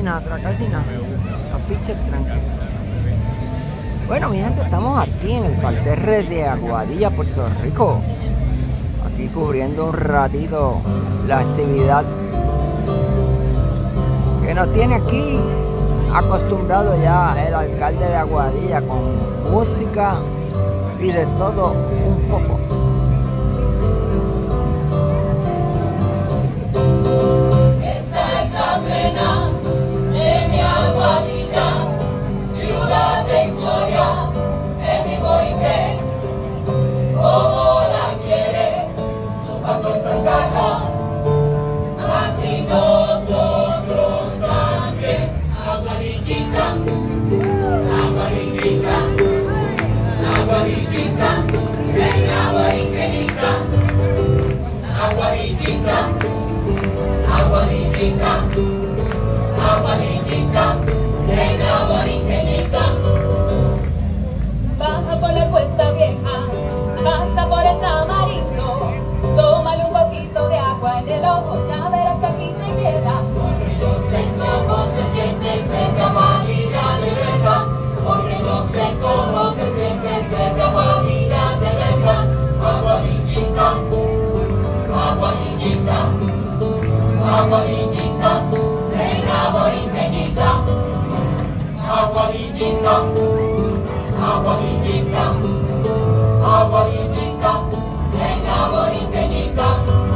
nada, casi nada. Afiche tranquilo. Bueno, mi gente, estamos aquí en el parterre de Aguadilla, Puerto Rico. Aquí cubriendo un ratito la actividad que nos tiene aquí acostumbrado ya el alcalde de Aguadilla con música y de todo un poco. Esta es la pena de mi Aguadilla, ciudad de historia, en mi Boite, como la quiere su patrón San Carlos, así nosotros también. Aguadillita, Aguadillita, Aguadillita, reina borinquenita, Aguadillita, Aguadillita, Aguadillita, reina borinquenita. Baja por la cuesta vieja, pasa por el tamarindo, tómale un poquito de agua en el ojo, ya verás que aquí te quedas. Porque yo sé cómo se siente ser de Aguadilla de verdad, porque yo sé cómo se siente ser de Aguadilla de verdad. Aguadillita, Aguadillita, Aguadillita, reina borinquenita, Aguadillita, Aguadillita, Aguadillita, reina borinquenita.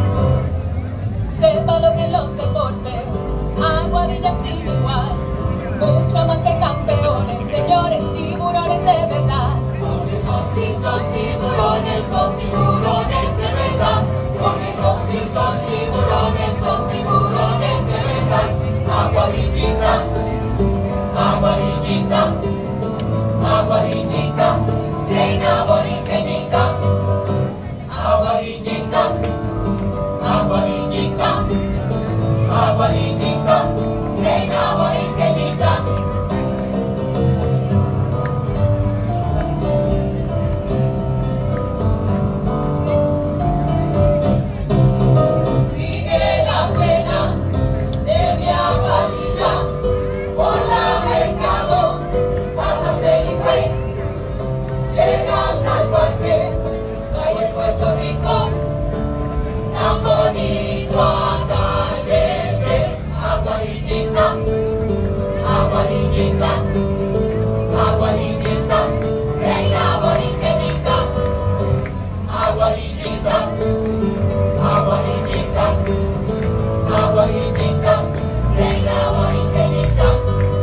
Sepa lo que en los deportes Aguadilla sigue igual, mucho más que campeones, señores, tiburones de verdad. Porque esos sí son tiburones de verdad. Porque esos sí son tiburones de verdad. Aguadillita, Aguadillita, Aguadillita, reina borinquenita, Aguadillita, Aguadillita, Aguadillita, reina borinquenita. Sigue la pena de mi Aguadilla, por la Mercado, pasas el Higüey, llegas al parque, calle Puerto Rico, tan bonito atardecer. Aguadillita, Aguadillita, Aguadillita, reina borinquenita, Aguadillita, Aguadillita, Aguadillita, reina borinquenita.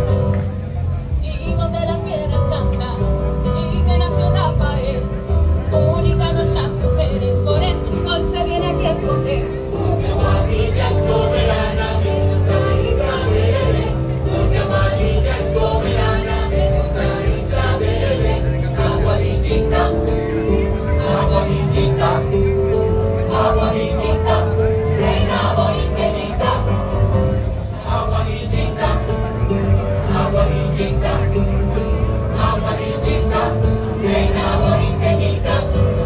Y donde las piedras cantan, y que nació Rafael, única nuestras mujeres, por eso el sol se viene aquí a esconder. Porque Aguadilla es soberana de nuestra isla bebé, porque Aguadilla es soberana de nuestra isla bebé. Aguadillita, Aguadillita, Aguadillita, reina borinquenita, Aguadillita, Aguadillita, Aguadillita, reina borinquenita.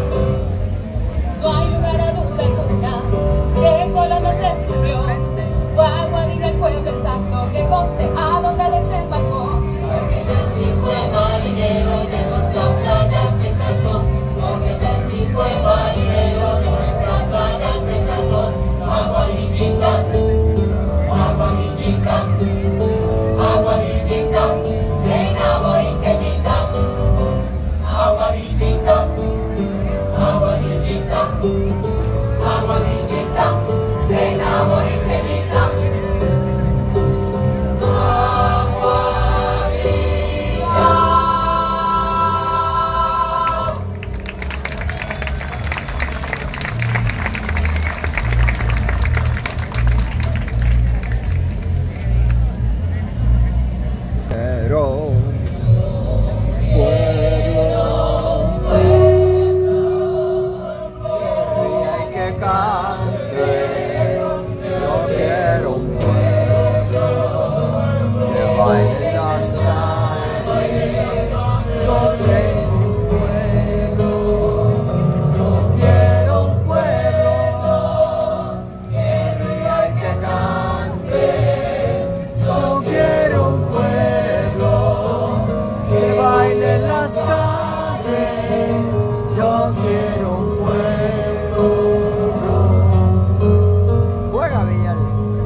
No hay lugar a duda alguna que Colón nos descubrió, fue Aguadilla el pueblo exacto que conste a donde desembarcó. Porque ese sí fue marinero de nuestra playa se encantó, porque ese sí fue marinero de nuestra playa se encantó. Aguadillita, Aguadillita, Aguadillita, reina borinquenita, Aguadillita, Aguadillita, Aguadillita, reina borinquenita. Pero y hay que cante, yo quiero un pueblo que baile hasta yo quiero un pueblo. Juega, Villar.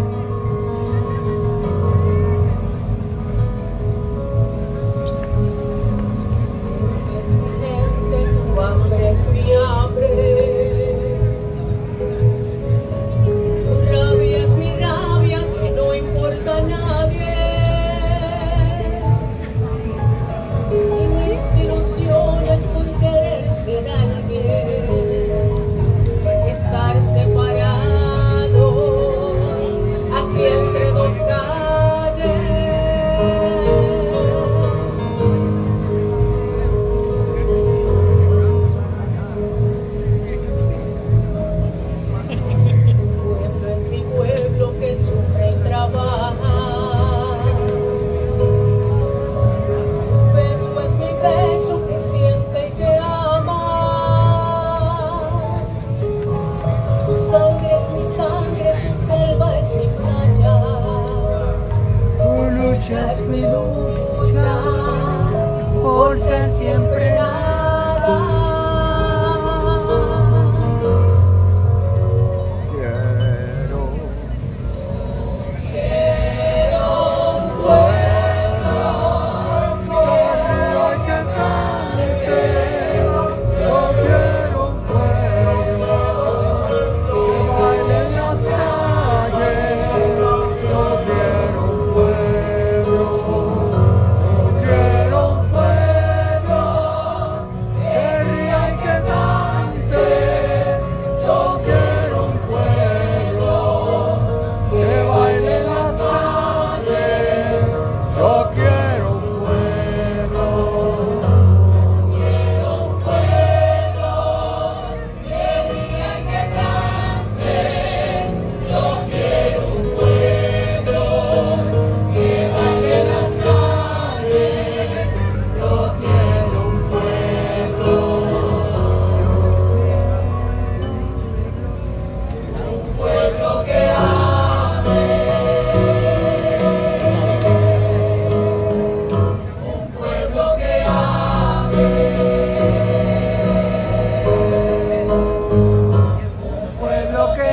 Es mi gente, tu hambre es mi hambre. Tu rabia es mi rabia, que no importa a nadie. Y mis ilusiones por querer ser alguien, estar separados aquí entre dos calles. Pueblo es mi pueblo que sufre y trabaja. Pecho es mi pecho que siente y que ama. Tu sangre es mi sangre, tu selva es mi playa. Tu lucha Es mi lucha por ser siempre nada. quiero. Quiero un pueblo Que cante, yo quiero un pueblo que baile en las calles, yo quiero un pueblo, que ría y que cante, yo quiero un pueblo que baile en las calles, yo quiero un pueblo. Pueblo que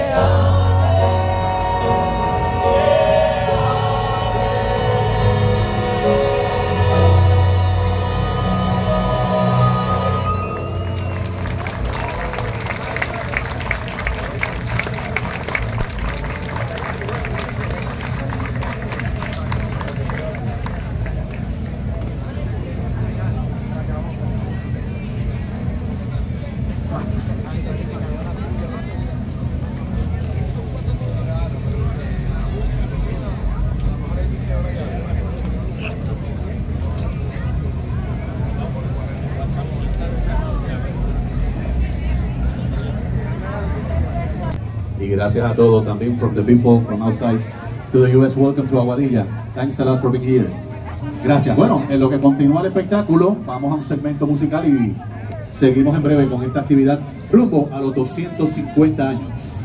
Y gracias a todos también from the people from outside to the US. Welcome to Aguadilla. Thanks a lot for being here. Gracias. Bueno, en lo que continúa el espectáculo, vamos a un segmento musical y seguimos en breve con esta actividad rumbo a los 250 años.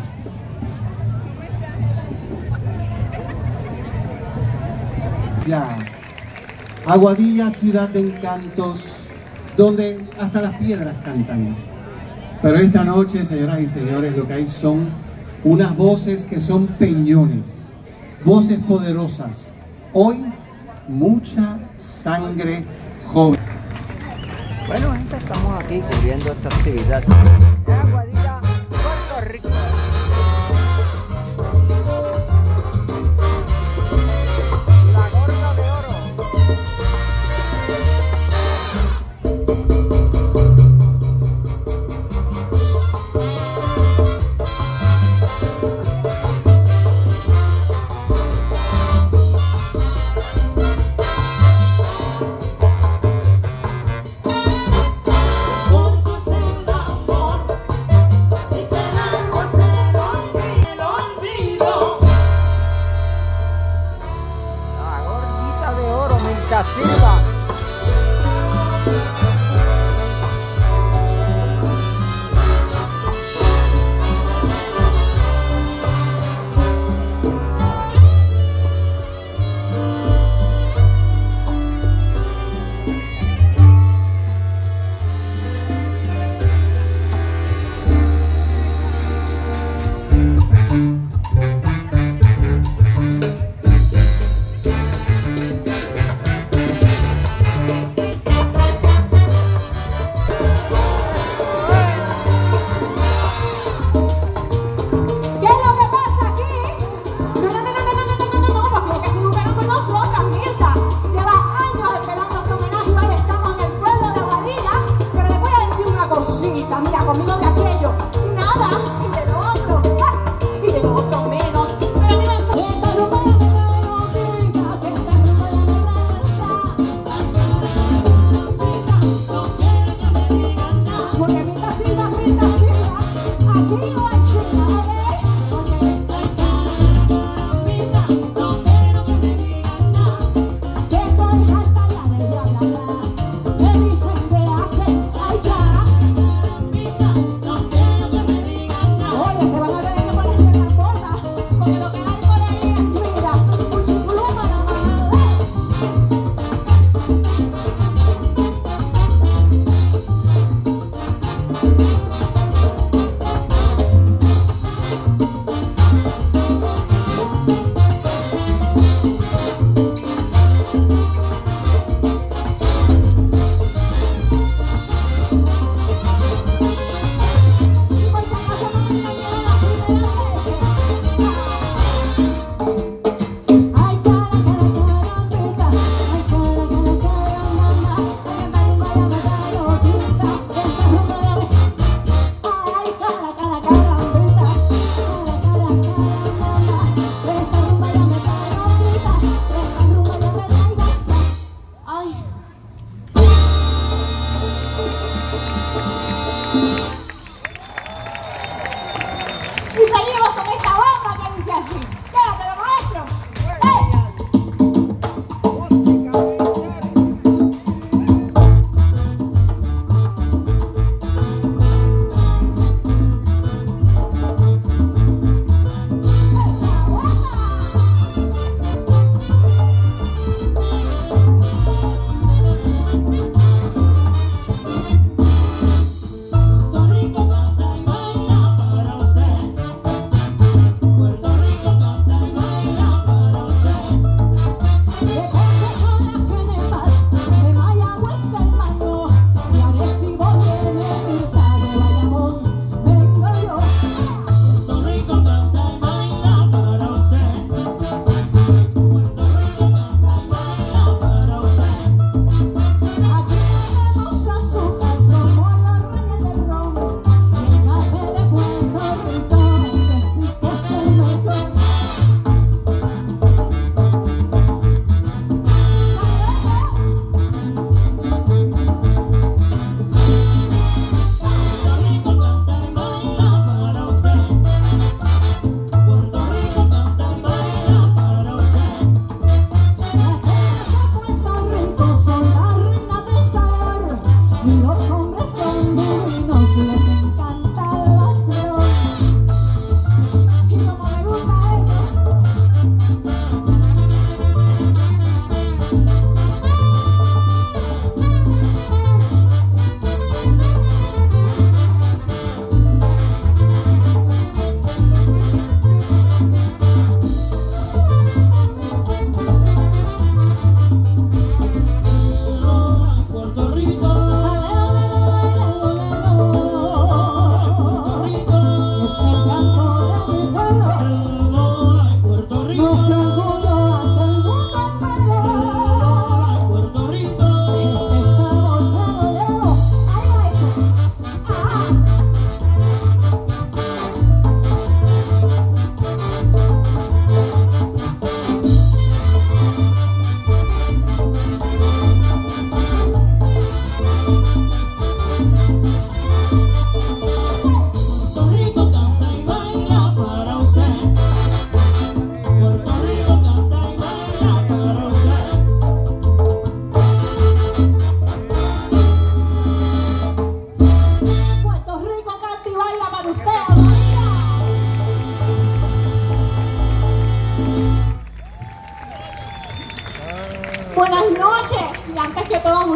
Aguadilla, ciudad de encantos, donde hasta las piedras cantan. Pero esta noche, señoras y señores, lo que hay son unas voces que son peñones, voces poderosas. Hoy, mucha sangre joven. Bueno, gente, estamos aquí cubriendo esta actividad de Aguadilla, Puerto Rico. La gorda de oro. Corto es el amor y quedando es el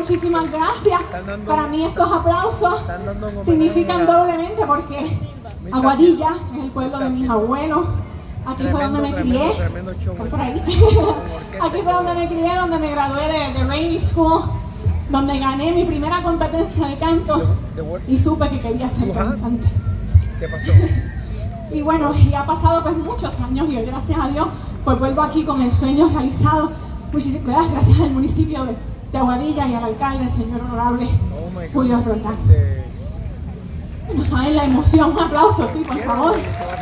muchísimas gracias. Para mí estos aplausos significan doblemente porque Aguadilla es el pueblo de mis abuelos. Aquí fue donde me crié. ¿Están por ahí? Aquí fue donde me crié, donde me gradué de Rainy School, donde gané mi primera competencia de canto y supe que quería ser cantante. ¿Qué pasó? Y bueno, y ha pasado pues muchos años y hoy, gracias a Dios, pues vuelvo aquí con el sueño realizado. Muchísimas gracias al municipio de Aguadilla y al alcalde, el señor honorable Julio Roldán. No saben la emoción, un aplauso, sí, por favor.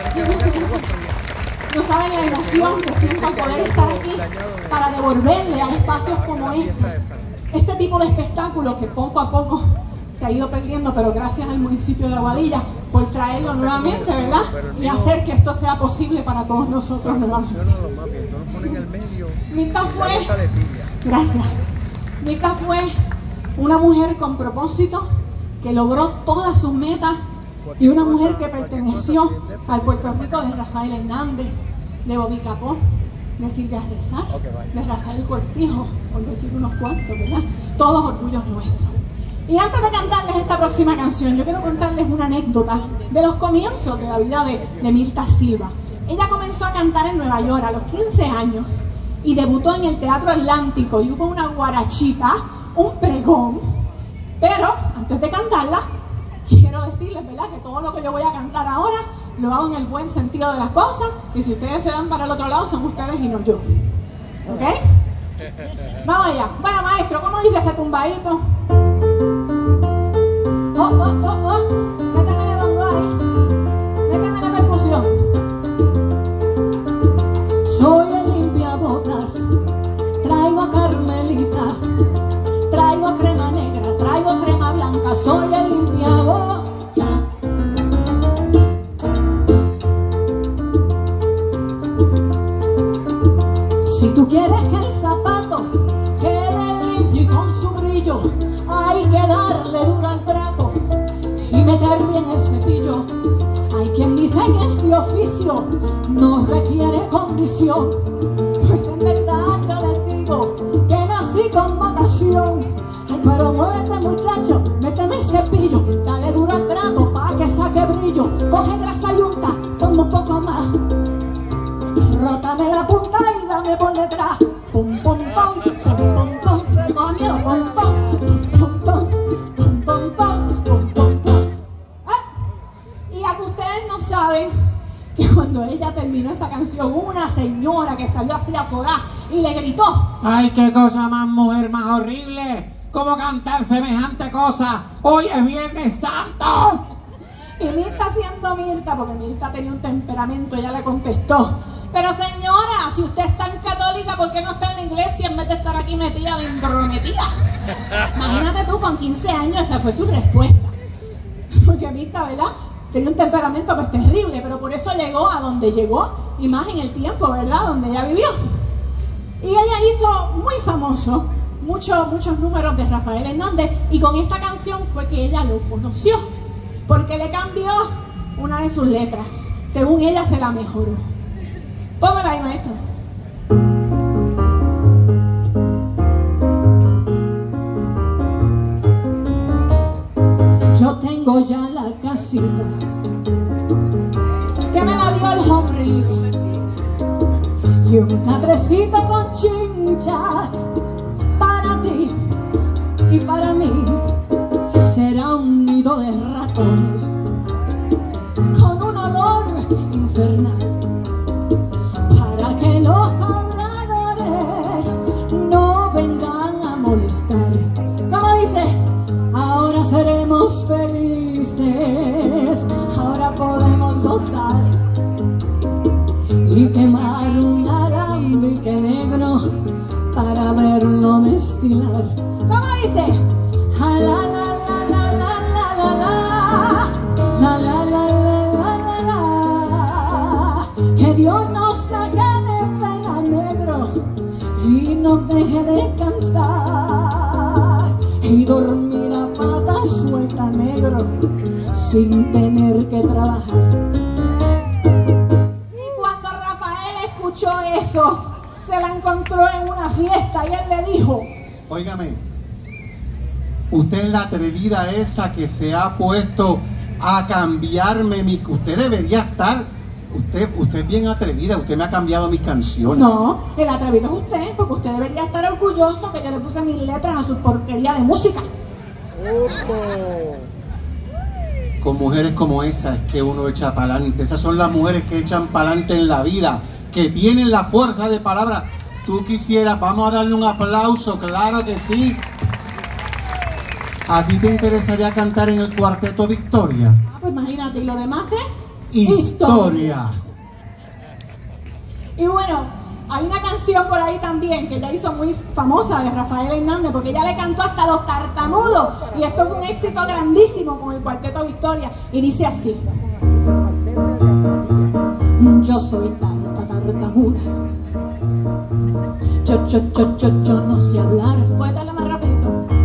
No saben la emoción que siento al poder estar aquí para devolverle a espacios como este tipo de espectáculo que poco a poco se ha ido perdiendo, pero gracias al municipio de Aguadilla por traerlo nuevamente, ¿verdad? Y hacer que esto sea posible para todos nosotros nuevamente. Mirta fue, gracias, Mirta fue una mujer con propósito que logró todas sus metas y una mujer que perteneció al Puerto Rico de Rafael Hernández, de Bobby Capó, de Silvia Resach, de Rafael Cortijo, por decir unos cuantos, ¿verdad? Todos orgullos nuestros. Y antes de cantarles esta próxima canción, yo quiero contarles una anécdota de los comienzos de la vida de Mirta Silva. Ella comenzó a cantar en Nueva York a los 15 años y debutó en el Teatro Atlántico y hubo una guarachita, un pregón. Pero antes de cantarla, quiero decirles, ¿verdad?, que todo lo que yo voy a cantar ahora lo hago en el buen sentido de las cosas, y si ustedes se van para el otro lado son ustedes y no yo. ¿Ok? Vamos allá. Bueno, maestro, ¿cómo dice ese tumbadito? Méteme el bongo ahí. Méteme la percusión. Soy el limpiabotas, traigo carmelita, traigo crema negra, traigo crema blanca, soy el limpiabotas. Si tú quieres que el zapato quede limpio y con su brillo, hay que darle duro al trapo y meter bien el cepillo. Hay quien dice que este oficio no requiere condición, pues en verdad yo les digo que nací con vocación. Ay, pero muévete muchacho, méteme el cepillo, dale duro al trapo pa' que saque brillo. Coge grasa y unta, toma un poco más, rótame la punta y dame por detrás. Pum, pum, pum, pum, pum, pum, pum, miedo, pum, pum, pum, pum, pum, pum, pum, pum, pum. Y a que ustedes no saben que cuando ella terminó esa canción, hubo una señora que salió así a solar y le gritó: ¡ay, qué cosa más, mujer más horrible! ¿Cómo cantar semejante cosa? ¡Hoy es Viernes Santo! Y Mirta, siendo Mirta, porque Mirta tenía un temperamento, ella le contestó: pero señora, si usted es tan católica, ¿por qué no está en la iglesia en vez de estar aquí metida dentro metida? Imagínate tú, con 15 años esa fue su respuesta. Porque Mirta, ¿verdad?, tenía un temperamento pues terrible, pero por eso llegó a donde llegó, y más en el tiempo, ¿verdad?, donde ella vivió. Y ella hizo muy famoso muchos números de Rafael Hernández, y con esta canción fue que ella lo conoció, porque le cambió una de sus letras. Según ella se la mejoró. Póngala ahí, maestro. Yo tengo ya la casita que me la dio el Home Relief y un cadrecito con chinchas para ti y para mí. Será un nido de ratones con un olor infernal, para que los cobradores no vengan a molestar. Como dice, ahora seremos felices, ahora podemos gozar y quemar un alambique negro para verlo destilar. Como dice, la la la la la la la la la la la la, que Dios nos saque de pena, negro, y nos deje descansar y dormir a pata suelta, negro, sin tener que trabajar. Y cuando Rafael escuchó eso, se la encontró en una fiesta y él le dijo: óigame, Usted es la atrevida esa que se ha puesto a cambiarme mi... Usted debería estar... Usted es bien atrevida, usted me ha cambiado mis canciones. No, el atrevido es usted, porque usted debería estar orgulloso que yo le puse mis letras a su porquería de música. Con mujeres como esa es que uno echa para adelante. Esas son las mujeres que echan para adelante en la vida, que tienen la fuerza de palabra. Tú quisieras, vamos a darle un aplauso, claro que sí. ¿A ti te interesaría cantar en el Cuarteto Victoria? Ah, pues imagínate, y lo demás es Historia. Y bueno, hay una canción por ahí también que ella hizo muy famosa de Rafael Hernández, porque ella le cantó hasta los tartamudos, y esto fue un éxito grandísimo con el Cuarteto Victoria, y dice así: yo soy tartamuda, yo no sé hablar. ¿Puedes darle más rapidito?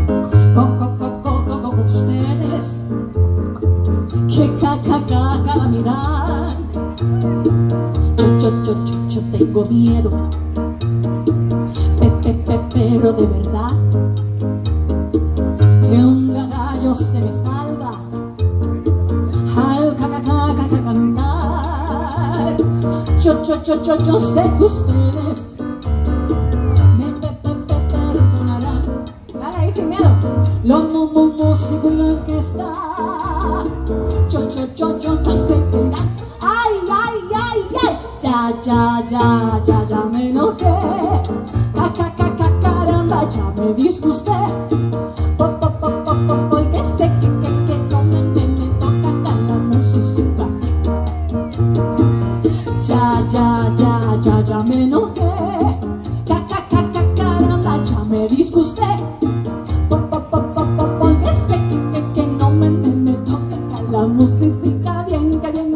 Con ustedes, que calamidad. Yo tengo miedo, pero de verdad, que un gallo se me salga al cantar. Yo sé que ustedes me perdonarán. Dale ahí sin miedo. Los músicos y la orquesta, yo sentirán. Ay, ay, ay, ay. Ya me enojé. Caramba, ya me disgusté. Porque sé que no me toca la música. Ya me enojé. Caramba, ya me disgusté. Porque sé que no me toca la música. Bien.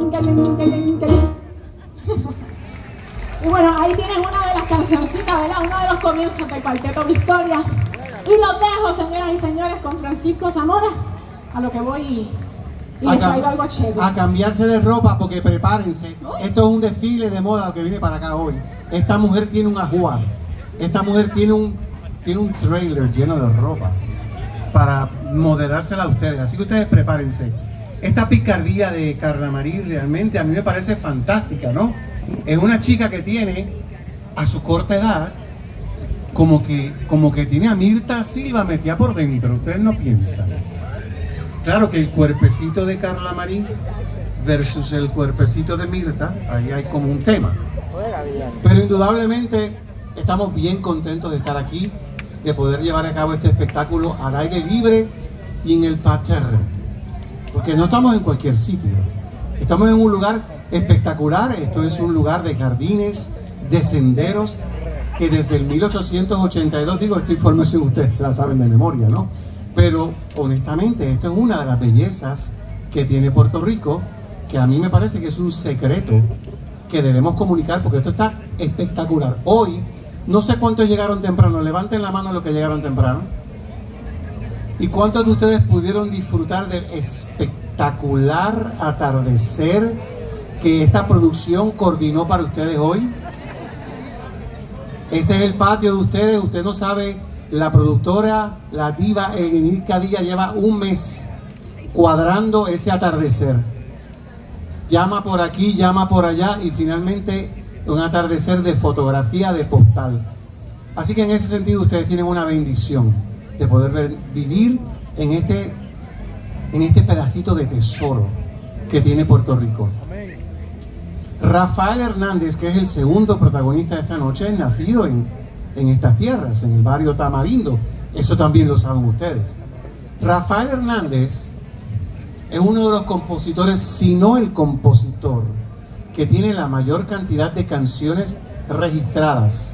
Y bueno, ahí tienen una de las cancioncitas, ¿verdad? Uno de los comienzos del Cuarteto Victoria. Y los dejo, señoras y señores, con Francisco Zamora, a lo que voy y les traigo algo chévere. A cambiarse de ropa, porque prepárense. Esto es un desfile de moda que viene para acá hoy. Esta mujer tiene un ajuar. Esta mujer tiene un trailer lleno de ropa para moderársela a ustedes. Así que ustedes prepárense. Esta picardía de Carla Marí realmente a mí me parece fantástica, ¿no? Es una chica que tiene, a su corta edad, como que tiene a Mirta Silva metida por dentro. Ustedes no piensan. Claro que el cuerpecito de Carla Marí versus el cuerpecito de Mirta, ahí hay como un tema. Pero indudablemente estamos bien contentos de estar aquí, de poder llevar a cabo este espectáculo al aire libre y en el parterre. Porque no estamos en cualquier sitio. Estamos en un lugar espectacular. Esto es un lugar de jardines, de senderos, que desde el 1882, digo, esta información ustedes se la saben de memoria, ¿no? Pero honestamente, esto es una de las bellezas que tiene Puerto Rico, que a mí me parece que es un secreto que debemos comunicar, porque esto está espectacular. Hoy, no sé cuántos llegaron temprano, levanten la mano los que llegaron temprano. ¿Y cuántos de ustedes pudieron disfrutar del espectacular atardecer que esta producción coordinó para ustedes hoy? Ese es el patio de ustedes. Usted no sabe, la productora, la diva Elguinil Cadilla lleva un mes cuadrando ese atardecer. Llama por aquí, llama por allá, y finalmente un atardecer de fotografía, de postal. Así que en ese sentido ustedes tienen una bendición de poder vivir en este pedacito de tesoro que tiene Puerto Rico. Rafael Hernández, que es el segundo protagonista de esta noche, es nacido en estas tierras, en el barrio Tamarindo. Eso también lo saben ustedes. Rafael Hernández es uno de los compositores, si no el compositor, que tiene la mayor cantidad de canciones registradas.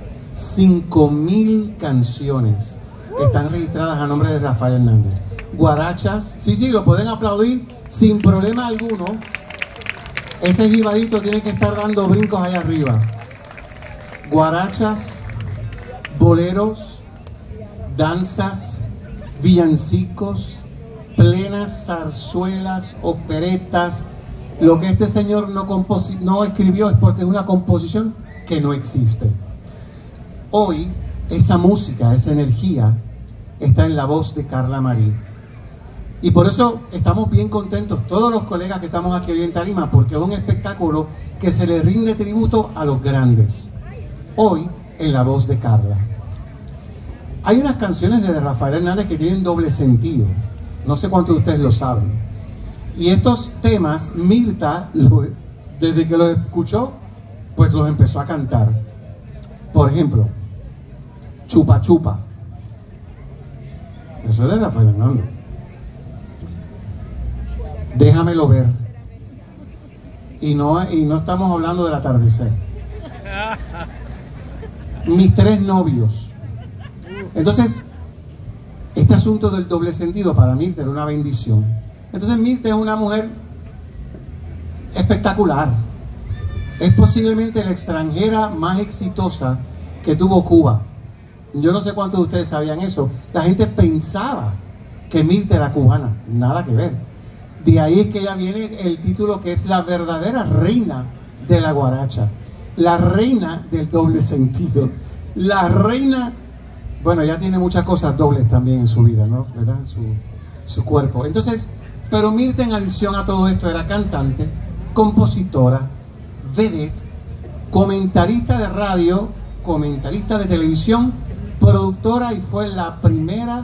5.000 canciones están registradas a nombre de Rafael Hernández. Guarachas, sí, lo pueden aplaudir sin problema alguno. Ese jibarito tiene que estar dando brincos allá arriba. Guarachas, boleros, danzas, villancicos, plenas, zarzuelas, operetas. Lo que este señor no escribió es porque es una composición que no existe. Hoy, esa música, esa energía, está en la voz de Carla Marí. Y por eso estamos bien contentos, todos los colegas que estamos aquí hoy en Tarima, porque es un espectáculo que se le rinde tributo a los grandes. Hoy, en la voz de Carla. Hay unas canciones de Rafael Hernández que tienen doble sentido. No sé cuántos de ustedes lo saben. Y estos temas, Mirta, desde que los escuchó, pues los empezó a cantar. Por ejemplo, Chupa Chupa. Eso es de Rafael Hernández. Déjamelo ver. Y no estamos hablando del atardecer. Mis tres novios. Entonces, este asunto del doble sentido para Mirta era una bendición. Entonces Mirta es una mujer espectacular. Es posiblemente la extranjera más exitosa que tuvo Cuba. Yo no sé cuántos de ustedes sabían eso. La gente pensaba que Mirta era cubana. Nada que ver. De ahí es que ella viene el título que es la verdadera reina de la guaracha. La reina del doble sentido. La reina, bueno, ya tiene muchas cosas dobles también en su vida, ¿no? ¿Verdad? Su cuerpo. Entonces, pero Mirta, en adición a todo esto, era cantante, compositora, vedette, comentarista de radio, comentarista de televisión, productora, y fue la primera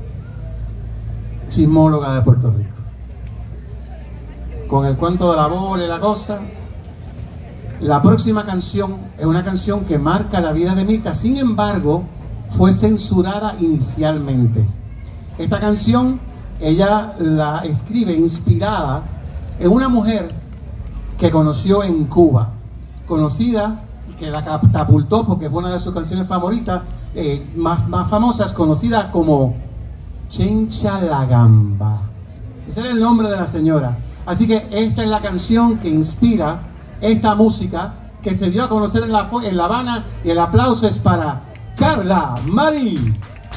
sismóloga de Puerto Rico. Con el cuento de la bola y la cosa. La próxima canción es una canción que marca la vida de Mirta. Sin embargo, fue censurada inicialmente. Esta canción ella la escribe inspirada en una mujer que conoció en Cuba, conocida, que la catapultó porque fue una de sus canciones favoritas, más famosas, conocida como Chencha la Gamba. Ese era el nombre de la señora. Así que esta es la canción que inspira esta música que se dio a conocer en La Habana, y el aplauso es para Carla Marí.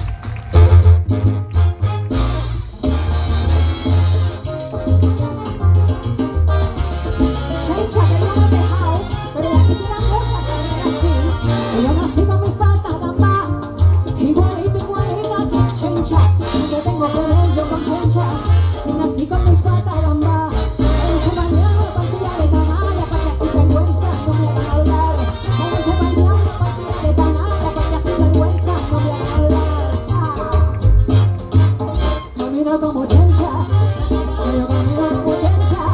Chencha, que yo no he dejado, pero ya quisiera mucha carrera así. Yo nací con mis patas gambas, igualita que Chencha. No te tengo que ver yo con Chencha, si nací con mis patas gambas. Ese bañado partida de canalla, para que así vergüenza no me hagan hablar. Ese bañado partida de canalla, para que así vergüenza no me hagan hablar. Camino como Chencha, yo camino como Chencha.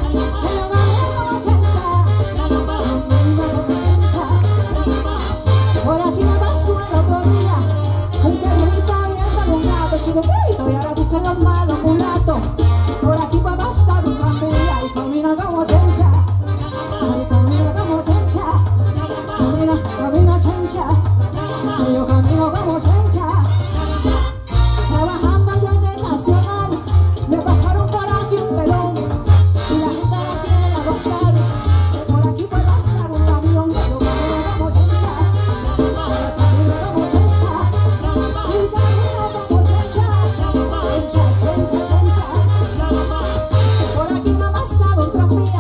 Por aquí me pasó el otro día un perrito viendo un gato chiquitito, y ahora dicen los malos mulatos. Por aquí va a pasar un tranvía y camina como Chencha. Ay, camina como Chencha. Camina Chencha. Y yo camino como Chencha. Trabajando allá en el Nacional, me pasaron por aquí un pelón y la gente la quiere gozar. Por aquí puede pasar un camión, yo camino como Chencha. Camino como Chencha. Sí, camino como Chencha. Chencha, Chencha, Chencha. Por aquí me ha pasado un tranvía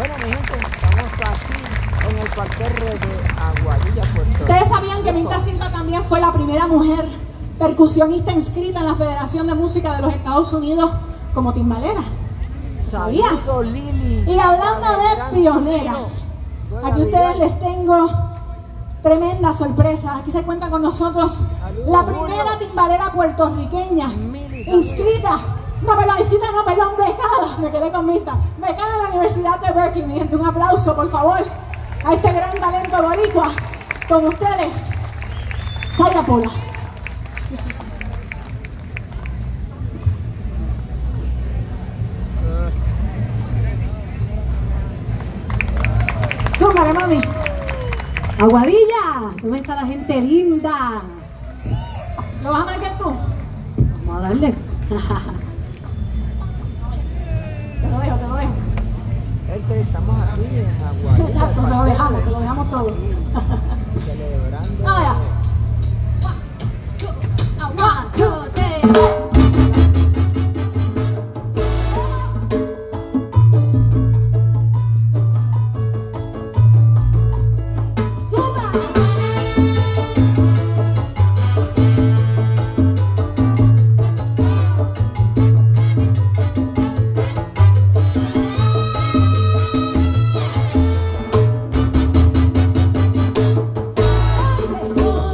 Bueno, mi gente, estamos aquí en el parterre de Aguadilla, Puerto Rico. Ustedes sabían que Minta Cinta también fue la primera mujer percusionista inscrita en la Federación de Música de los Estados Unidos como timbalera. ¿Sabía? Saludos, Lili. Y hablando de pioneras, aquí ustedes les tengo tremenda sorpresa. Aquí se cuenta con nosotros la primera timbalera puertorriqueña inscrita. No, perdón, becada. Me quedé con Mirta. Becada en la Universidad de Berkeley, mi gente. Un aplauso, por favor, a este gran talento boricua. Con ustedes, Zaira Pola. Súmale, mami. Aguadilla, ¿cómo está la gente linda? ¿Lo vas a marcar tú? Vamos a darle. Te lo dejo. Gente, estamos aquí en Aguadilla. Exacto, se lo dejamos todo. Celebrando. Ahora. 1, 2, 3. Por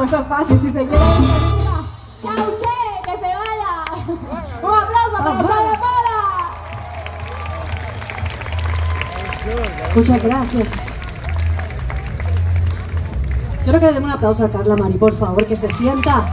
eso es fácil. Si se quiere ir, chau, che, que se vaya. Un aplauso para Sara Para. Muchas gracias. Quiero que le demos un aplauso a Carla Mari, por favor, que se sienta.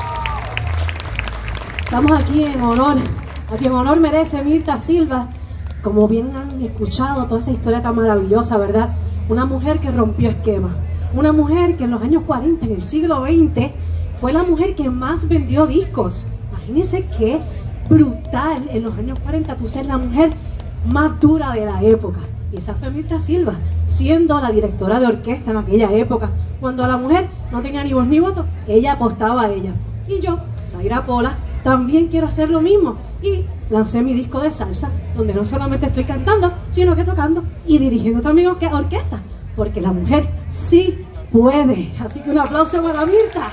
Estamos aquí en honor, a quien honor merece Mirta Silva. Como bien han escuchado toda esa historia tan maravillosa, ¿verdad? Una mujer que rompió esquemas. Una mujer que en los años 40, en el siglo XX, fue la mujer que más vendió discos. Imagínense qué brutal en los años 40 tú ser la mujer más dura de la época. Y esa fue Mirta Silva, siendo la directora de orquesta en aquella época. Cuando la mujer no tenía ni voz ni voto, ella apostaba a ella. Y yo, Zaira Pola, también quiero hacer lo mismo. Y lancé mi disco de salsa, donde no solamente estoy cantando, sino que tocando y dirigiendo también orquesta. Porque la mujer sí puede. Así que un aplauso para Mirta.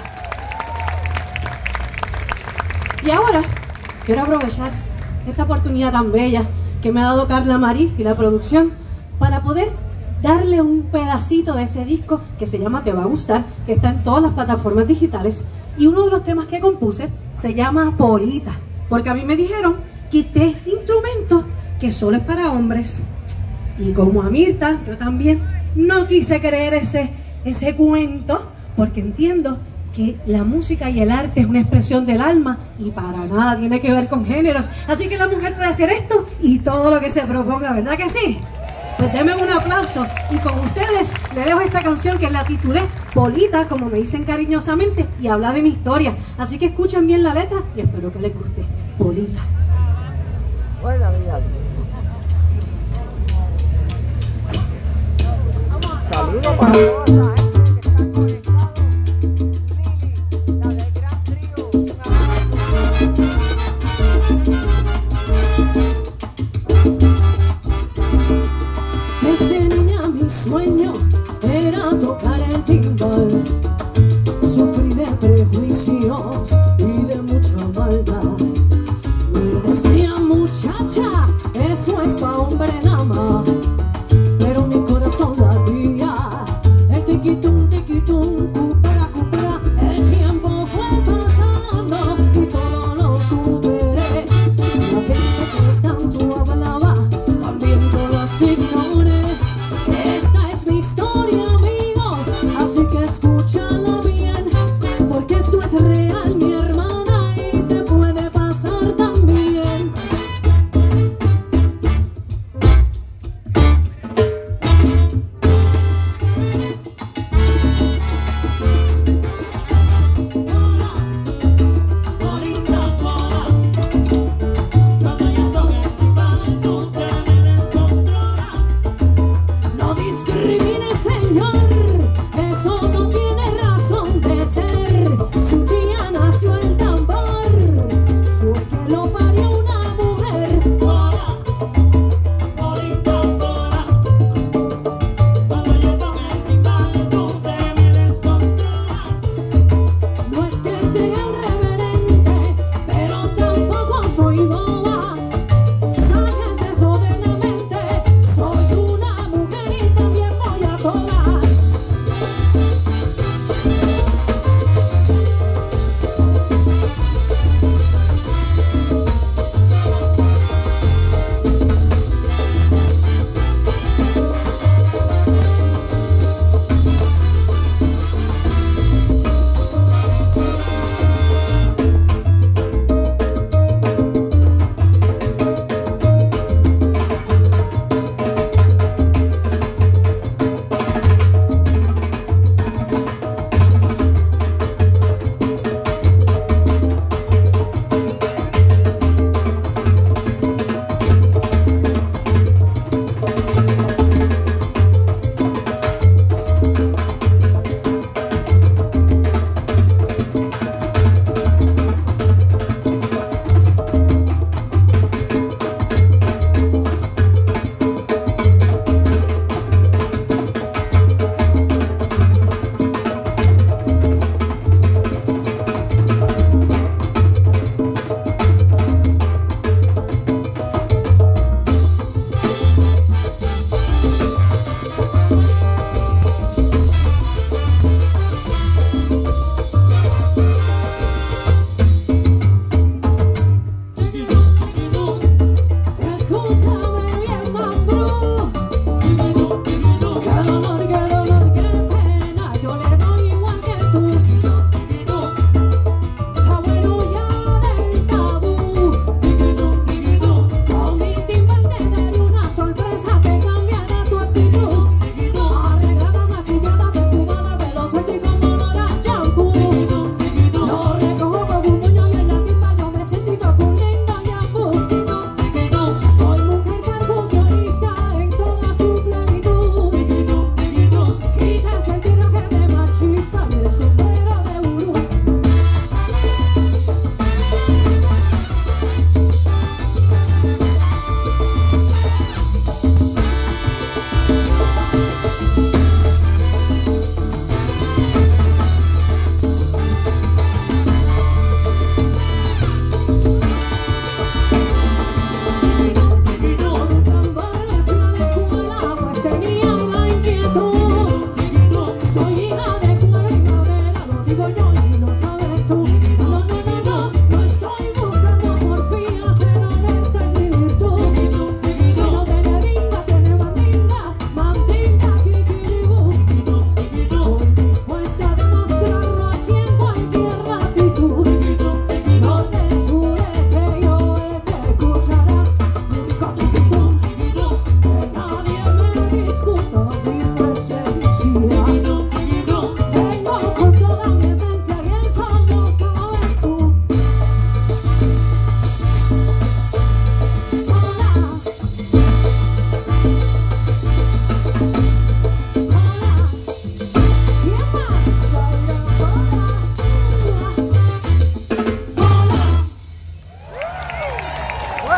Y ahora quiero aprovechar esta oportunidad tan bella que me ha dado Carla Mari y la producción para poder darle un pedacito de ese disco que se llama Te va a gustar, que está en todas las plataformas digitales. Y uno de los temas que compuse se llama Polita, porque a mí me dijeron que este instrumento que solo es para hombres. Y como a Mirta, yo también no quise creer ese cuento, porque entiendo que la música y el arte es una expresión del alma y para nada tiene que ver con géneros. Así que la mujer puede hacer esto y todo lo que se proponga, ¿verdad que sí? Pues denme un aplauso y con ustedes le dejo esta canción que la titulé Polita, como me dicen cariñosamente, y habla de mi historia. Así que escuchen bien la letra y espero que les guste. Polita. Buena vida. Saludos para toda esa gente que está conectado. Lili, la del Gran Trío. Un abrazo. Desde niña mi sueño era tocar el timbal. Sufrí de prejuicios y de mucha maldad. Me decían muchacha, eso es pa' hombre nada más. Pero mi corazón latía, el te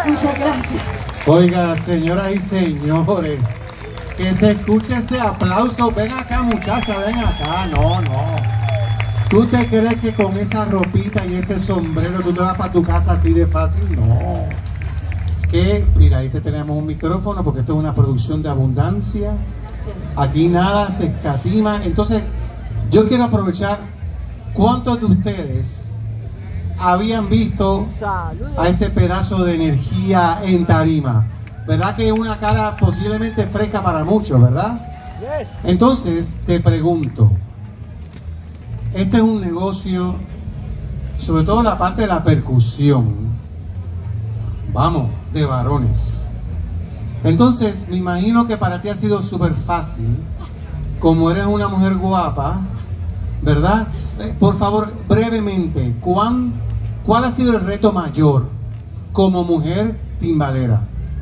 Muchas gracias. Oiga, señoras y señores, que se escuche ese aplauso. Ven acá, muchacha, ven acá. No, no. ¿Tú te crees que con esa ropita y ese sombrero tú te vas para tu casa así de fácil? No. Que, mira, ahí te tenemos un micrófono porque esto es una producción de abundancia. Aquí nada se escatima. Entonces, yo quiero aprovechar. ¿Cuántos de ustedes habían visto a este pedazo de energía en tarima? ¿Verdad que es una cara posiblemente fresca para muchos, verdad? Entonces, te pregunto, este es un negocio, sobre todo la parte de la percusión, vamos, de varones. Entonces, me imagino que para ti ha sido súper fácil, como eres una mujer guapa, ¿verdad? Por favor, brevemente, ¿cuál ha sido el reto mayor como mujer timbalera?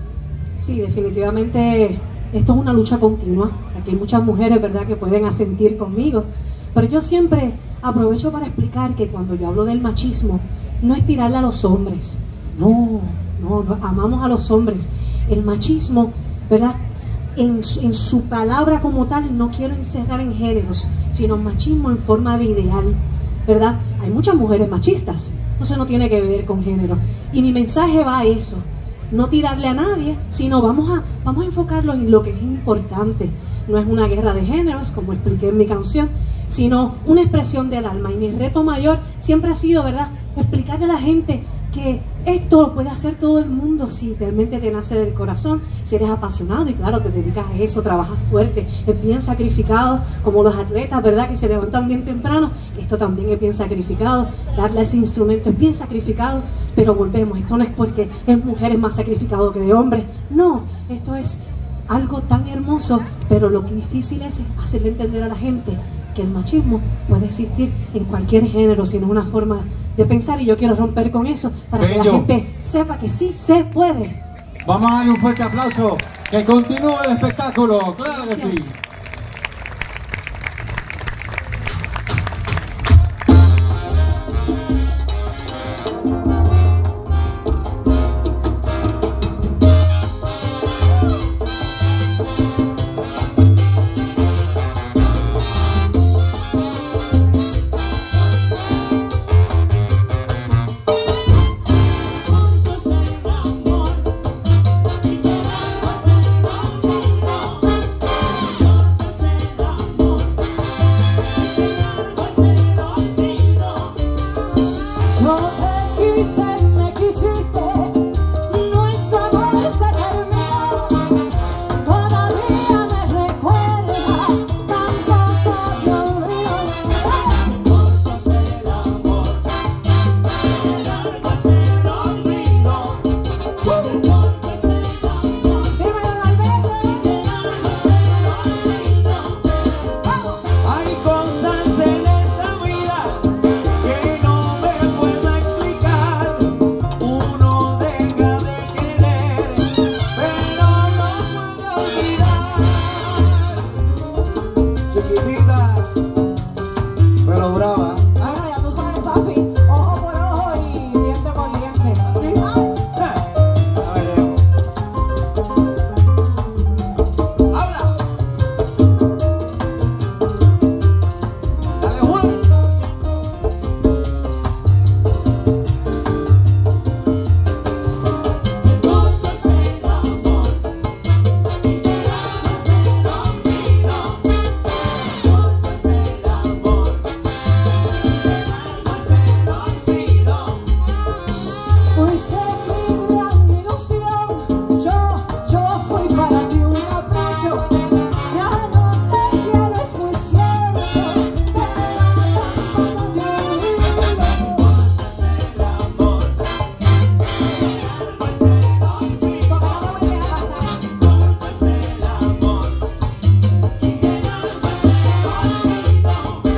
Sí, definitivamente esto es una lucha continua. Aquí hay muchas mujeres, ¿verdad?, que pueden asentir conmigo. Pero yo siempre aprovecho para explicar que cuando yo hablo del machismo, no es tirarle a los hombres. No, amamos a los hombres. El machismo, ¿verdad?, en su palabra como tal, no quiero encerrar en géneros, sino machismo en forma de ideal, ¿verdad? Hay muchas mujeres machistas, eso no tiene que ver con género. Y mi mensaje va a eso, no tirarle a nadie, sino vamos a enfocarlo en lo que es importante. No es una guerra de géneros, como expliqué en mi canción, sino una expresión del alma. Y mi reto mayor siempre ha sido, ¿verdad?, explicarle a la gente que esto lo puede hacer todo el mundo si realmente te nace del corazón, si eres apasionado y claro, te dedicas a eso, trabajas fuerte, es bien sacrificado, como los atletas, ¿verdad?, que se levantan bien temprano. Esto también es bien sacrificado, darle ese instrumento es bien sacrificado, pero volvemos, esto no es porque es mujeres más sacrificado que de hombres, no, esto es algo tan hermoso, pero lo que difícil es hacerle entender a la gente que el machismo puede existir en cualquier género, sino una forma de pensar, y yo quiero romper con eso para que la gente sepa que sí se puede. Vamos a darle un fuerte aplauso, que continúe el espectáculo, claro que sí.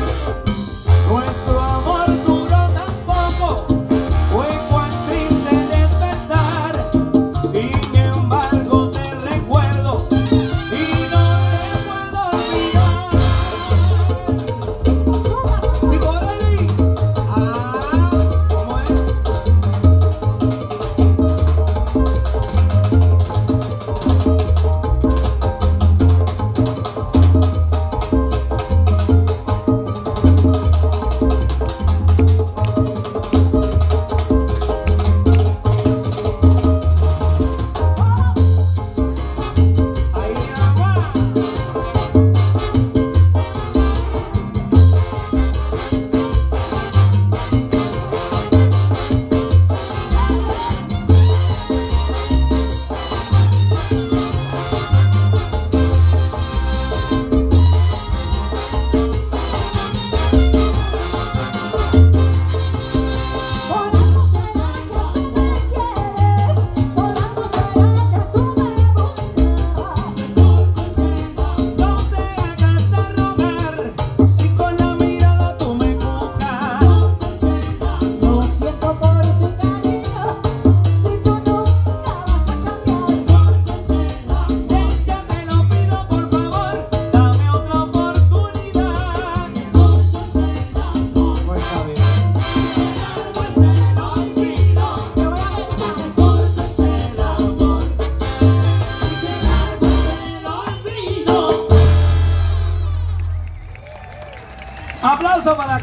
Nuestro amor duró tan poco, fue cuán triste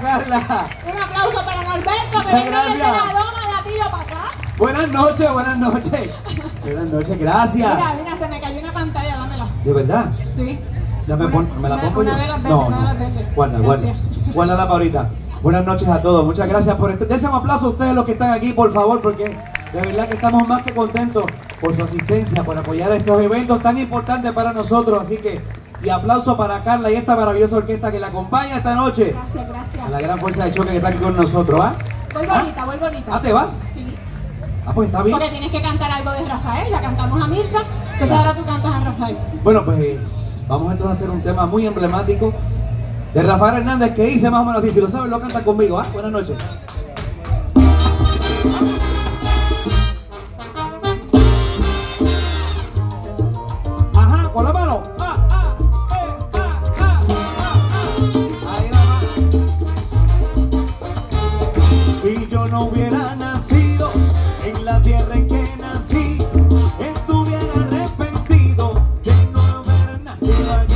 Carla. Un aplauso para Norberto, que Muchas viene desde gracias. la loma de Atillo para acá. Buenas noches, buenas noches. Buenas noches, gracias. Mira, se me cayó una pantalla, dámela. ¿De verdad? Sí. ¿Me la pongo yo? Una de las verdes, No, una de las no. verdes. Guarda. Gracias. Guárdala para ahorita. Buenas noches a todos, muchas gracias por esto. Dense un aplauso a ustedes los que están aquí, por favor, porque de verdad que estamos más que contentos por su asistencia, por apoyar estos eventos tan importantes para nosotros. Así que, y aplauso para Carla y esta maravillosa orquesta que la acompaña esta noche. Gracias, gracias. A la gran fuerza de choque que está aquí con nosotros, ¿ah? Voy bonita, voy bonita. ¿Ah, te vas? Sí. Ah, pues está bien. Porque tienes que cantar algo de Rafael, ya cantamos a Mirta, entonces ahora tú cantas a Rafael. Bueno, pues vamos entonces a hacer un tema muy emblemático de Rafael Hernández que dice más o menos así. Si lo saben, lo cantan conmigo, ¿ah? Buenas noches. Ajá, con la mano. Ahí la mano. Si yo no hubiera nacido en la tierra en que nací, estuviera arrepentido de no haber nacido allí.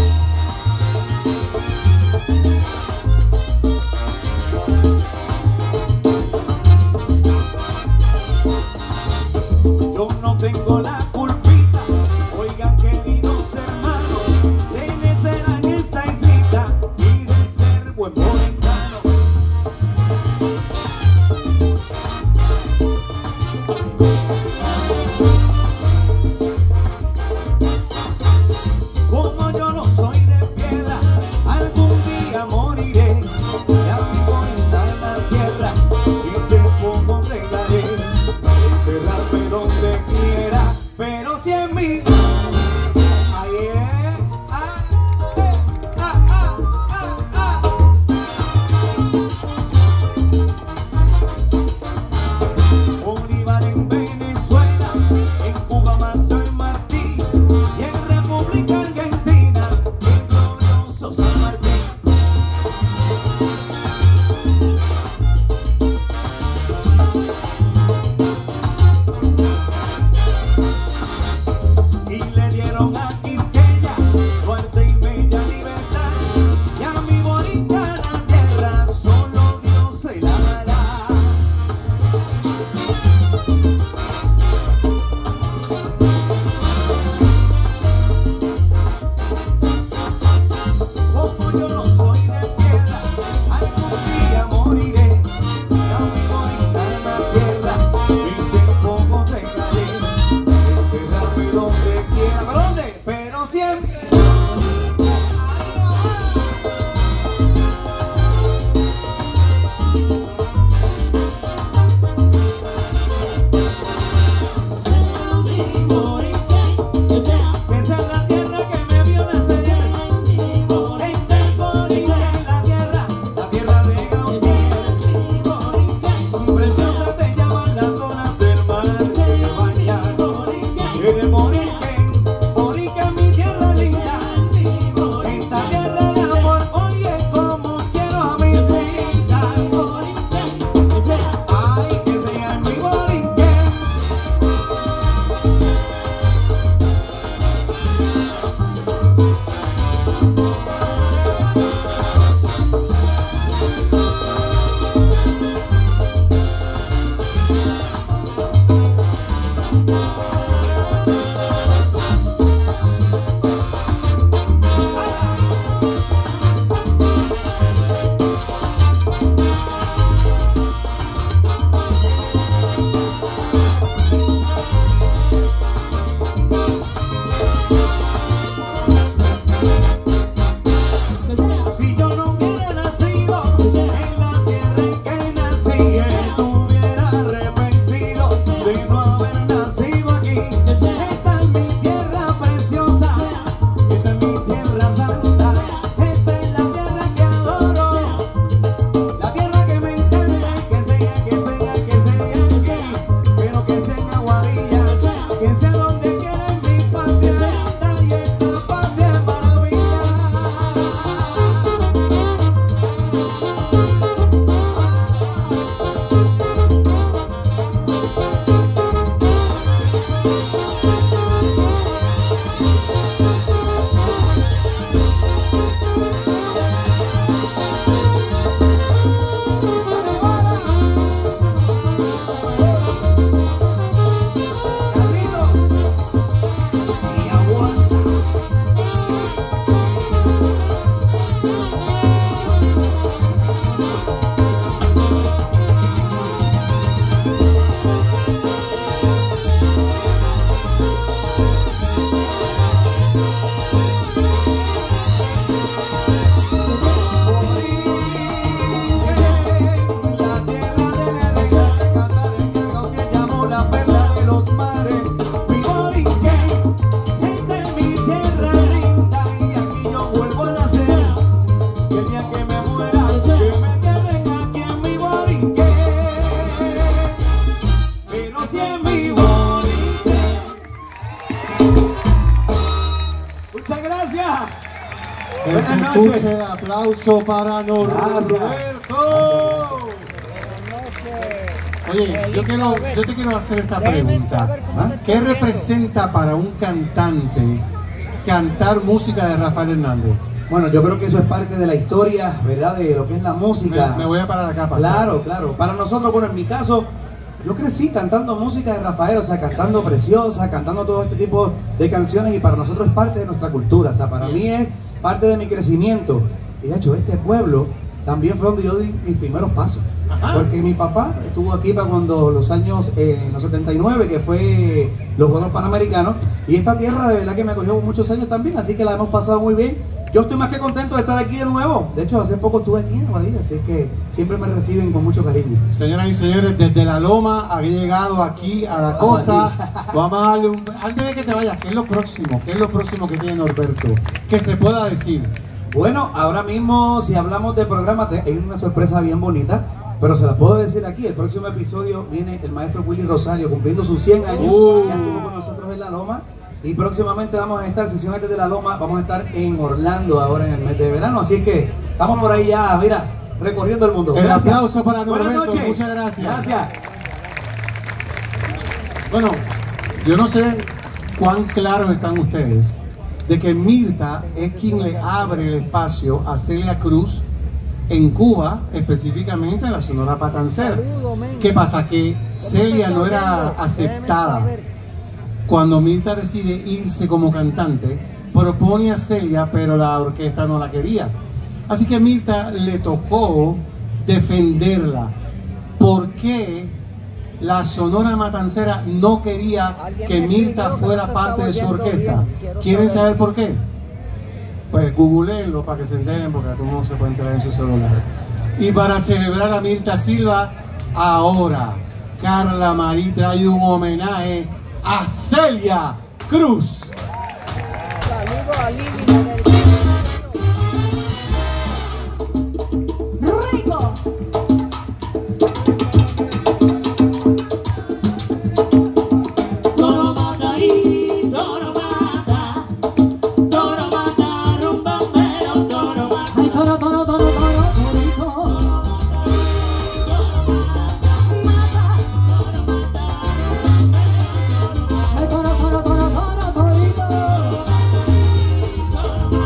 Yo no tengo la culpita, oigan queridos hermanos, de nacer en esta islita y de ser buen momentano. Como yo no soy de piedra, algún día moriré, y a mi bonita en la tierra, y de fuego regaré, enterrarme donde quiera, pero si en mí, Bolívar en Venezuela. gracia en mi bonita. Muchas gracias. Que se Buenas noches. escuche el aplauso para Norberto. Oye, yo te quiero hacer esta pregunta. ¿Qué representa para un cantante cantar música de Rafael Hernández? Bueno, yo creo que eso es parte de la historia, ¿verdad? De lo que es la música. Me voy a parar acá, pastor. Claro, claro. Para nosotros, bueno, en mi caso, yo crecí cantando música de Rafael, o sea, cantando Preciosa, cantando todo este tipo de canciones, y para nosotros es parte de nuestra cultura, o sea, para mí es parte de mi crecimiento. Y de hecho, este pueblo también fue donde yo di mis primeros pasos. Ajá. Porque mi papá estuvo aquí para cuando los años, los 79, que fue los Juegos Panamericanos, y esta tierra de verdad que me acogió muchos años también, así que la hemos pasado muy bien. Yo estoy más que contento de estar aquí de nuevo. De hecho, hace poco estuve aquí en Aguadilla, así que siempre me reciben con mucho cariño. Señoras y señores, desde la Loma había llegado aquí a la costa. Vamos a darle antes de que te vayas, ¿qué es lo próximo? ¿Qué es lo próximo que tiene Norberto? Que se pueda decir. Bueno, ahora mismo, si hablamos del programa, hay una sorpresa bien bonita, pero se la puedo decir aquí. El próximo episodio viene el maestro Willy Rosario cumpliendo sus 100 años. Ya estuvo con nosotros en la Loma. Y próximamente vamos a estar, sesiones desde la Loma, vamos a estar en Orlando ahora en el mes de verano. Así que estamos por ahí ya, mira, recorriendo el mundo. El aplauso para Norberto, muchas gracias. Gracias. Bueno, yo no sé cuán claros están ustedes de que Mirta es quien le abre el espacio a Celia Cruz en Cuba, específicamente en la Sonora Matancera. ¿Qué pasa? Que Celia no era aceptada. Cuando Mirta decide irse como cantante, propone a Celia, pero la orquesta no la quería. Así que a Mirta le tocó defenderla. ¿Por qué la Sonora Matancera no quería que Mirta fuera parte de su orquesta? ¿Quieren saber por qué? Pues googleenlo para que se enteren, porque tú no se puede enterar en su celular. Y para celebrar a Mirta Silva, ahora Carla Marí trae un homenaje a Celia Cruz. Saludos a Livia del Rico. Toro mata y toro mata, toro mata, rumbambero, toro mata. Ay, toro, toro, toro, toro, torito. Ay, toro, toro, toro, toro, torito.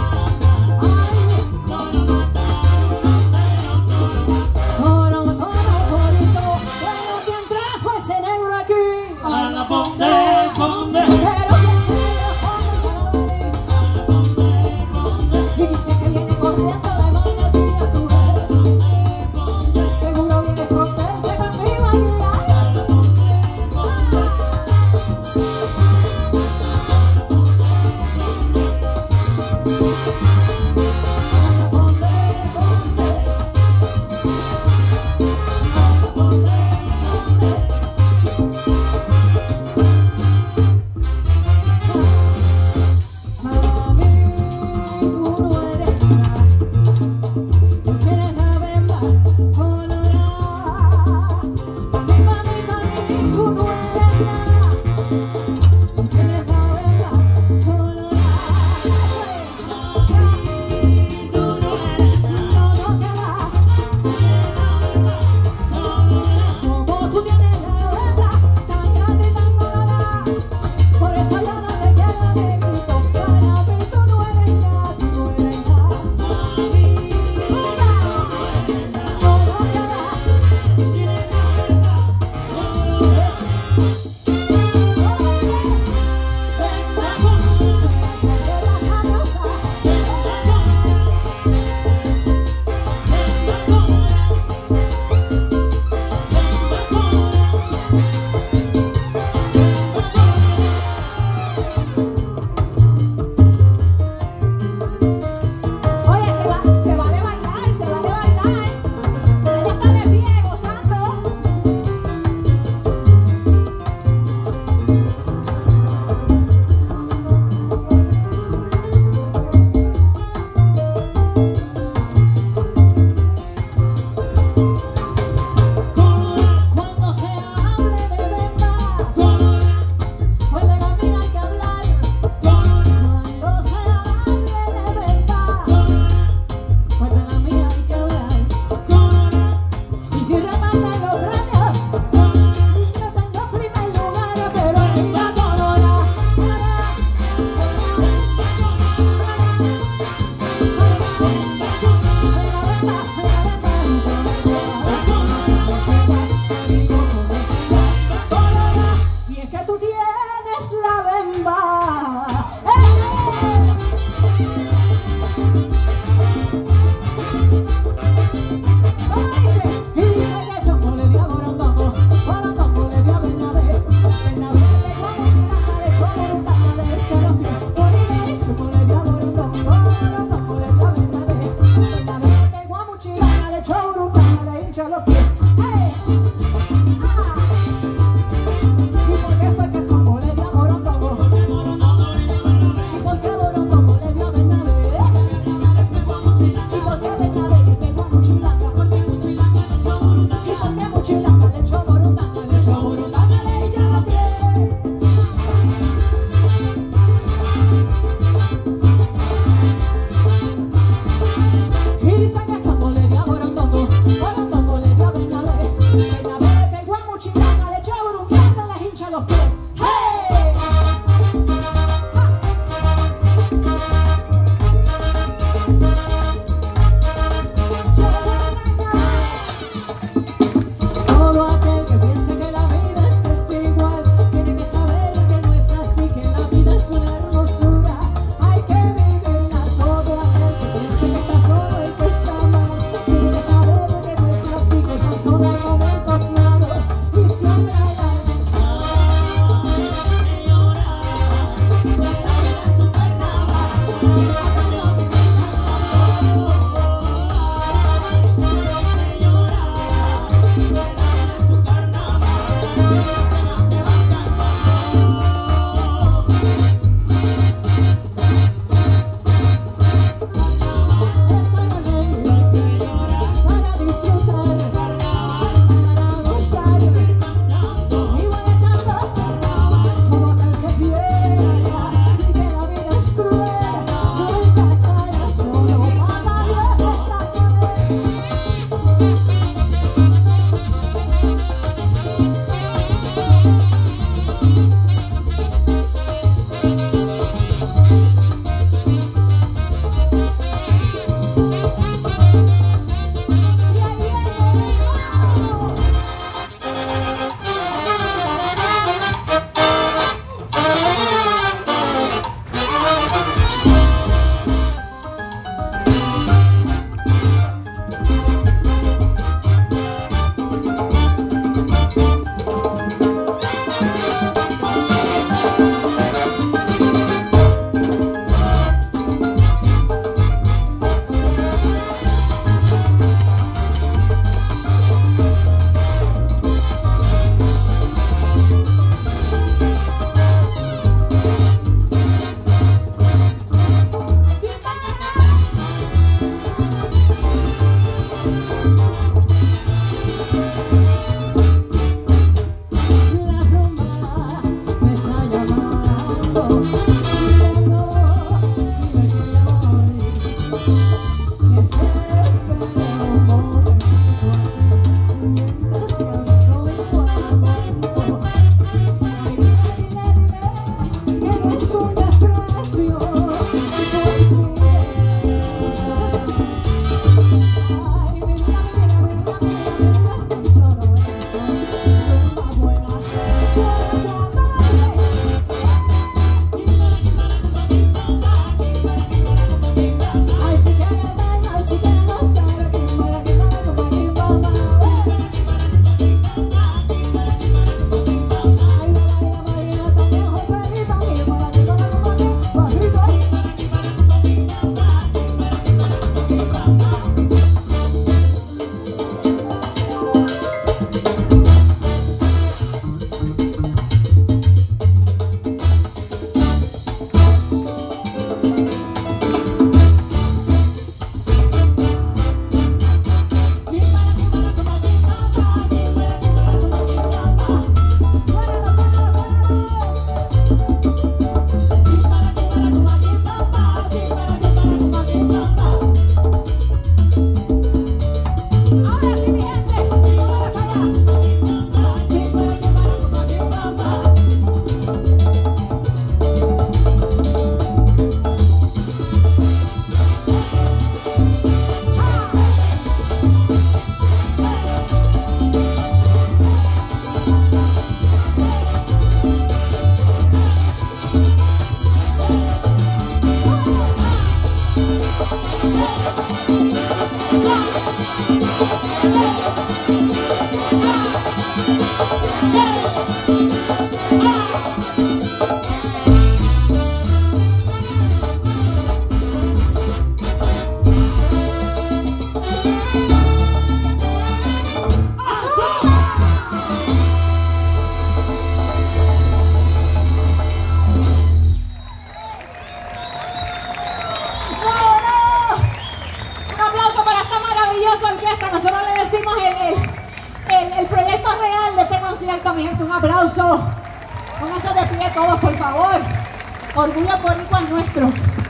pie todos, por favor. Orgullo boricua nuestro.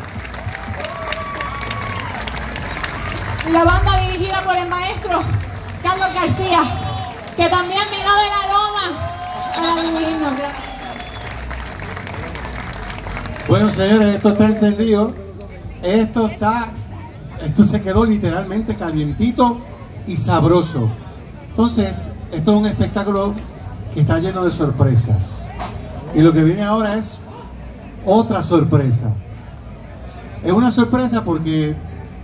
Y la banda dirigida por el maestro Carlos García, que también vino de la loma a dirigirnos. Bueno, señores, esto está encendido. Esto se quedó literalmente calientito y sabroso. Entonces, esto es un espectáculo que está lleno de sorpresas. Y lo que viene ahora es otra sorpresa. Es una sorpresa porque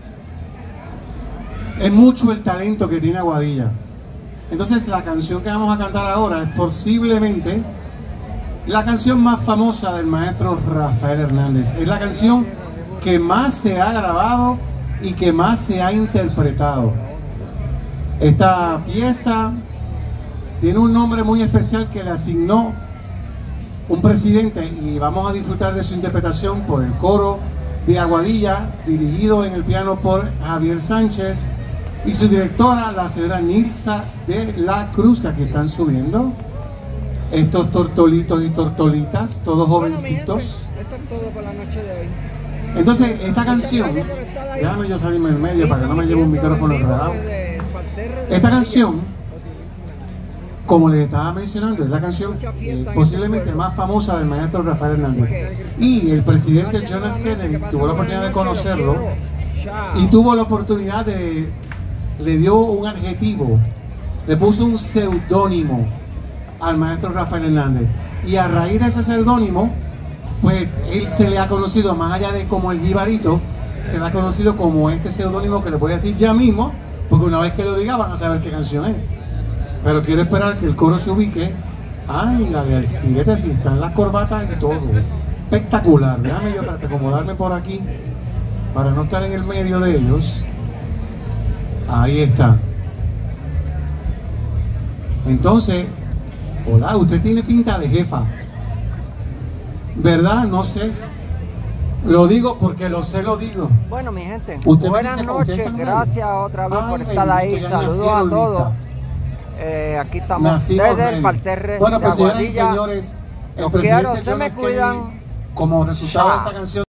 es mucho el talento que tiene Aguadilla. Entonces, la canción que vamos a cantar ahora es posiblemente la canción más famosa del maestro Rafael Hernández. Es la canción que más se ha grabado y que más se ha interpretado. Esta pieza tiene un nombre muy especial que le asignó un presidente, y vamos a disfrutar de su interpretación por el coro de Aguadilla, dirigido en el piano por Javier Sánchez, y su directora, la señora Nilsa de la Cruz, que aquí están subiendo estos tortolitos y tortolitas, todos jovencitos. Esto es todo por la noche de hoy. Entonces, esta canción, déjame yo salirme en medio para que no me lleve un micrófono enredado. Esta canción, como les estaba mencionando, es la canción posiblemente más famosa del maestro Rafael Hernández. Y el presidente John F. Kennedy tuvo la oportunidad de conocerlo y tuvo la oportunidad le dio un adjetivo, le puso un seudónimo al maestro Rafael Hernández. Y a raíz de ese seudónimo, pues él se le ha conocido, más allá de como el jibarito, se le ha conocido como este seudónimo que le voy a decir ya mismo, porque una vez que lo diga van a saber qué canción es. Pero quiero esperar que el coro se ubique. Ay, la de Alcirete, si están las corbatas y todo. Espectacular. Déjame yo para acomodarme por aquí, para no estar en el medio de ellos. Ahí está. Entonces, hola, usted tiene pinta de jefa, ¿verdad? No sé. Lo digo porque lo digo. Bueno, mi gente, Usted buenas noches. Gracias otra vez por estar ahí. Saludos a todos. Aquí estamos desde el parterre de Bueno, pues señoras y Aguadilla. señores, el Los presidente quiero, se John me F. Kennedy, cuidan. como resultado de Chao. esta canción.